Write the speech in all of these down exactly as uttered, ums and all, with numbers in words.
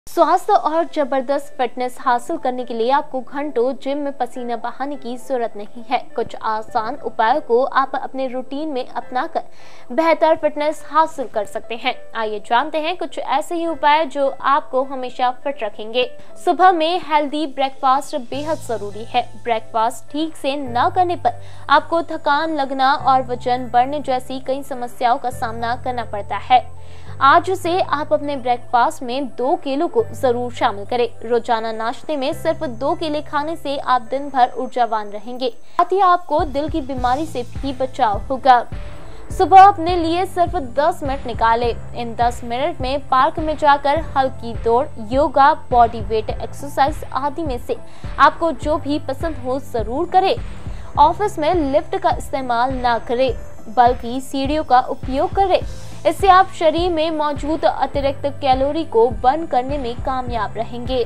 स्वास्थ्य और जबरदस्त फिटनेस हासिल करने के लिए आपको घंटों जिम में पसीना बहाने की जरूरत नहीं है। कुछ आसान उपायों को आप अपने रूटीन में अपनाकर बेहतर फिटनेस हासिल कर सकते हैं। आइए जानते हैं कुछ ऐसे ही उपाय जो आपको हमेशा फिट रखेंगे। सुबह में हेल्दी ब्रेकफास्ट बेहद जरूरी है। ब्रेकफास्ट ठीक से न करने पर आपको थकान लगना और वजन बढ़ने जैसी कई समस्याओं का सामना करना पड़ता है। आज से आप अपने ब्रेकफास्ट में दो केलों को जरूर शामिल करें। रोजाना नाश्ते में सिर्फ दो केले खाने से आप दिन भर ऊर्जावान रहेंगे, साथ ही आपको दिल की बीमारी से भी बचाव होगा। सुबह अपने लिए सिर्फ दस मिनट निकालें। इन दस मिनट में पार्क में जाकर हल्की दौड़, योगा, बॉडी वेट एक्सरसाइज आदि में से आपको जो भी पसंद हो जरूर करें। ऑफिस में लिफ्ट का इस्तेमाल न करें, बल्कि सीढ़ियों का उपयोग करें। इससे आप शरीर में मौजूद अतिरिक्त कैलोरी को बर्न करने में कामयाब रहेंगे।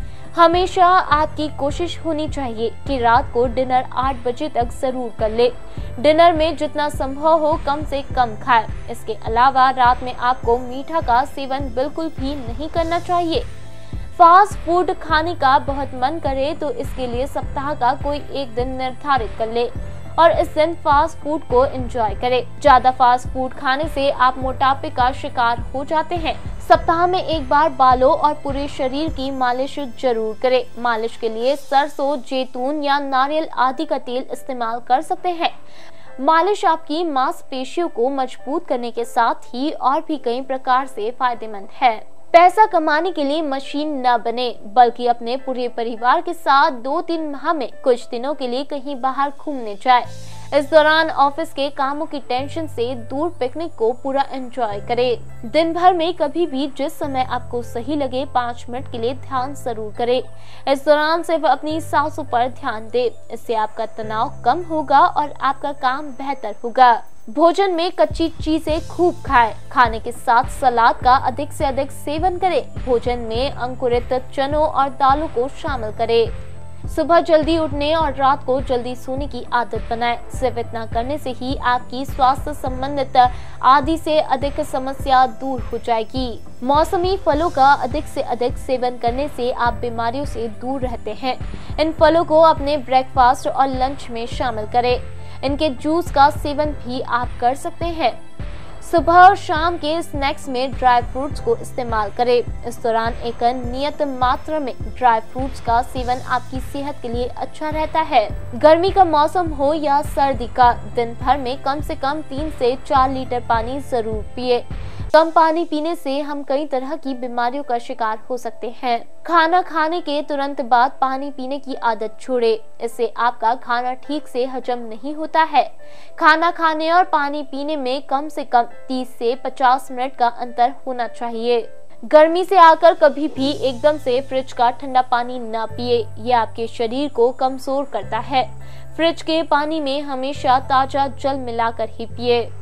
हमेशा आपकी कोशिश होनी चाहिए कि रात को डिनर आठ बजे तक जरूर कर ले। डिनर में जितना संभव हो कम से कम खाएं। इसके अलावा रात में आपको मीठा का सेवन बिल्कुल भी नहीं करना चाहिए। फास्ट फूड खाने का बहुत मन करे तो इसके लिए सप्ताह का कोई एक दिन निर्धारित कर ले और इस दिन फास्ट फूड को एंजॉय करें। ज्यादा फास्ट फूड खाने से आप मोटापे का शिकार हो जाते हैं। सप्ताह में एक बार बालों और पूरे शरीर की मालिश जरूर करें। मालिश के लिए सरसों, जैतून या नारियल आदि का तेल इस्तेमाल कर सकते हैं। मालिश आपकी मांसपेशियों को मजबूत करने के साथ ही और भी कई प्रकार से फायदेमंद है। पैसा कमाने के लिए मशीन न बने, बल्कि अपने पूरे परिवार के साथ दो तीन माह में कुछ दिनों के लिए कहीं बाहर घूमने जाए। इस दौरान ऑफिस के कामों की टेंशन से दूर पिकनिक को पूरा एंजॉय करें। दिन भर में कभी भी जिस समय आपको सही लगे पाँच मिनट के लिए ध्यान जरूर करें। इस दौरान सिर्फ अपनी सांसों पर ध्यान दें। इससे आपका तनाव कम होगा और आपका काम बेहतर होगा। भोजन में कच्ची चीजें खूब खाएं। खाने के साथ सलाद का अधिक से अधिक सेवन करें। भोजन में अंकुरित चनों और दालों को शामिल करें। सुबह जल्दी उठने और रात को जल्दी सोने की आदत बनाएं। सिर्फ इतना करने से ही आपकी स्वास्थ्य संबंधित आधी से अधिक समस्या दूर हो जाएगी। मौसमी फलों का अधिक से अधिक सेवन करने से आप बीमारियों से दूर रहते हैं। इन फलों को अपने ब्रेकफास्ट और लंच में शामिल करें। इनके जूस का सेवन भी आप कर सकते हैं। सुबह और शाम के स्नैक्स में ड्राई फ्रूट्स को इस्तेमाल करें। इस दौरान एक नियत मात्रा में ड्राई फ्रूट्स का सेवन आपकी सेहत के लिए अच्छा रहता है। गर्मी का मौसम हो या सर्दी का, दिन भर में कम से कम तीन से चार लीटर पानी जरूर पिए। कम पानी पीने से हम कई तरह की बीमारियों का शिकार हो सकते हैं। खाना खाने के तुरंत बाद पानी पीने की आदत छोड़े। इससे आपका खाना ठीक से हजम नहीं होता है। खाना खाने और पानी पीने में कम से कम तीस से पचास मिनट का अंतर होना चाहिए। गर्मी से आकर कभी भी एकदम से फ्रिज का ठंडा पानी न पिए। यह आपके शरीर को कमजोर करता है। फ्रिज के पानी में हमेशा ताजा जल मिलाकर ही पिए।